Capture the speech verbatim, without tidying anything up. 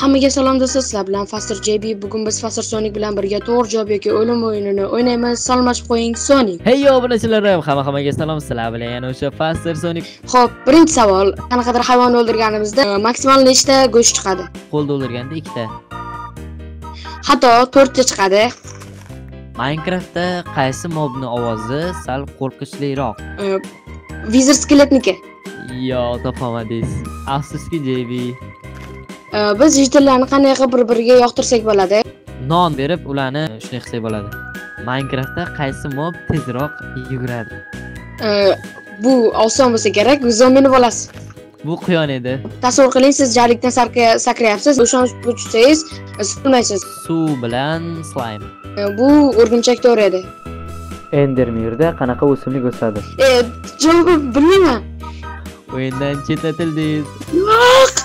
Hammaga salom do'stlar, sizlar bilan Faster J B. Bugun biz Faster Sonic bilan birga to'g'ri javob yoki o'lim o'yinini o'ynaymiz. Salomlashib qo'ying Sonic. Hey yo obunachilarim, hamma hammaga salom. Sizlar bilan yana o'sha Faster Sonic. Xo'p, birinchi savol. Qanaqadir hayvon o'ldirganimizda maksimal nechta go'sht chiqadi? Qo'lda o'ldirganda ikkita. Xato to'rtta chiqadi. Minecraftda qaysi mobni ovozi sal qo'rqinchliroq? Wizard skeletniki. Yo, topamadingiz. Afsuski J B. Biz jitillarni qanday qilib bir-biriga yoqtirsak bo'ladi? Non berib, ularni shunday qilsak bo'ladi. Minecraftda qaysi mob tezroq yuguradi? Bu oson bo'lsa kerak, zombini bo'lasiz. Bu quyon edi. Tasavvur qiling, siz jarlikdan sakrayapsiz, o'shanga tushsangiz, suvilmaysiz. Suv bilan slime. Bu o'rgimchak to'g'ri edi. Endermirda qanaqa o'simlik o'sadi? E, javob bilmayman. O'yindan chetlatildingiz. Yo'q.